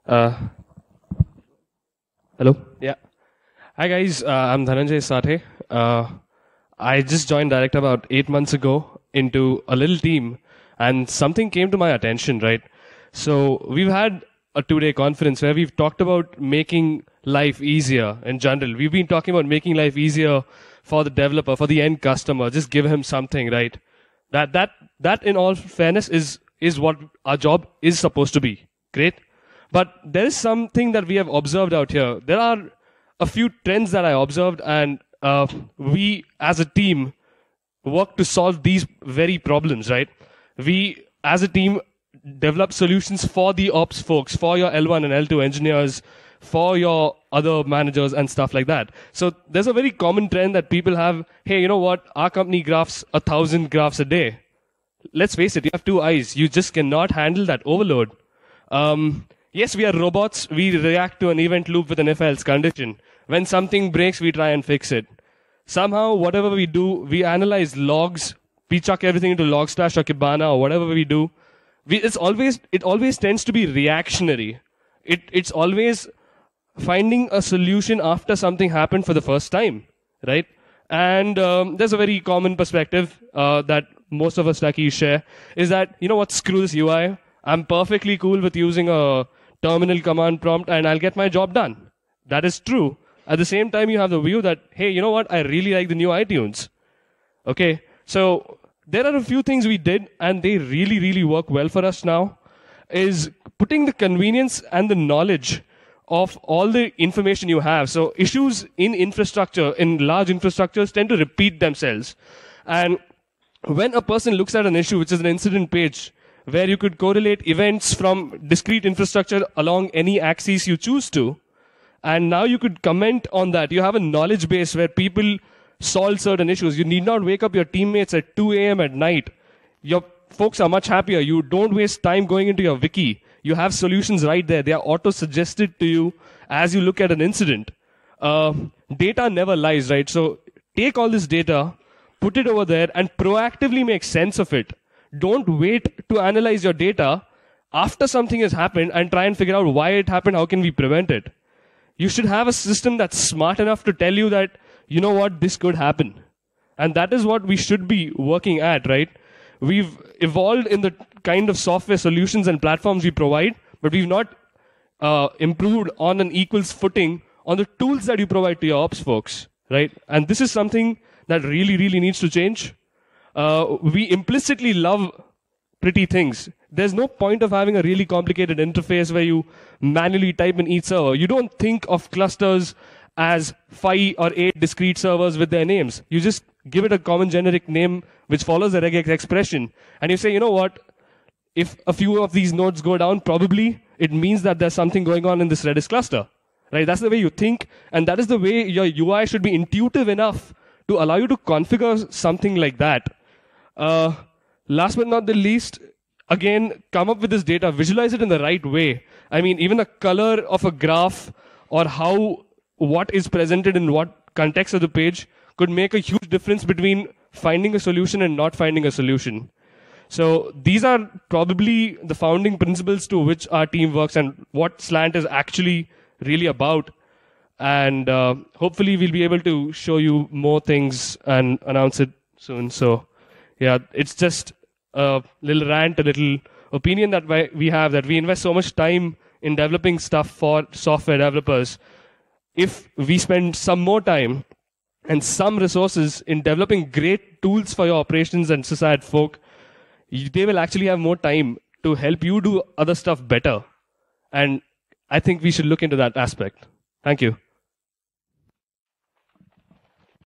Uh, Hello. Yeah. Hi guys. I'm Dhananjay Sathe. I just joined Direct about 8 months ago into a little team, and something came to my attention. Right. So we've had a 2-day conference where we've talked about making life easier in general. We've been talking about making life easier for the developer, for the end customer. Just give him something, right? That in all fairness is what our job is supposed to be. Great. But there is something that we have observed out here. There are a few trends that I observed, and we as a team work to solve these very problems, right? We as a team develop solutions for the ops folks, for your L1 and L2 engineers, for your other managers and stuff like that. So there's a very common trend that people have. Hey, you know what? Our company graphs 1,000 graphs a day. Let's face it, you have two eyes. You just cannot handle that overload. Yes, we are robots. We react to an event loop with an if-else condition. When something breaks, we try and fix it. Somehow, whatever we do, we analyze logs. We chuck everything into Logstash or Kibana or whatever we do. It always tends to be reactionary. It's always finding a solution after something happened for the first time, right? And there's a very common perspective that most of us techies share, is that, you know what, screw this UI. I'm perfectly cool with using a terminal command prompt and I'll get my job done. That is true. At the same time, you have the view that, hey, you know what, I really like the new iTunes. Okay, so there are a few things we did and they really, really work well for us now, is putting the convenience and the knowledge of all the information you have. So issues in infrastructure, in large infrastructures, tend to repeat themselves. And when a person looks at an issue, which is an incident page, where you could correlate events from discrete infrastructure along any axis you choose to, and now you could comment on that. You have a knowledge base where people solve certain issues. You need not wake up your teammates at 2 a.m. at night. Your folks are much happier. You don't waste time going into your wiki. You have solutions right there. They are auto-suggested to you as you look at an incident. Data never lies, right? So take all this data, put it over there, and proactively make sense of it. Don't wait to analyze your data after something has happened and try and figure out why it happened, how can we prevent it. You should have a system that's smart enough to tell you that, you know what, this could happen. And that is what we should be working at, right? We've evolved in the kind of software solutions and platforms we provide, but we've not improved on an equals footing on the tools that you provide to your ops folks, right? And this is something that really, really needs to change. We implicitly love pretty things. There's no point of having a really complicated interface where you manually type in each server. You don't think of clusters as 5 or 8 discrete servers with their names. You just give it a common generic name which follows the regex expression. And you say, you know what, if a few of these nodes go down, probably it means that there's something going on in this Redis cluster. Right? That's the way you think, and that is the way your UI should be intuitive enough to allow you to configure something like that. Last but not the least, again, come up with this data, visualize it in the right way. I mean, even the color of a graph or what is presented in what context of the page could make a huge difference between finding a solution and not finding a solution. So these are probably the founding principles to which our team works and what Slant is actually really about. And hopefully we'll be able to show you more things and announce it soon. So yeah, it's just a little rant, a little opinion that we have, that we invest so much time in developing stuff for software developers. If we spend some more time and some resources in developing great tools for your operations and society folk, they will actually have more time to help you do other stuff better. And I think we should look into that aspect. Thank you.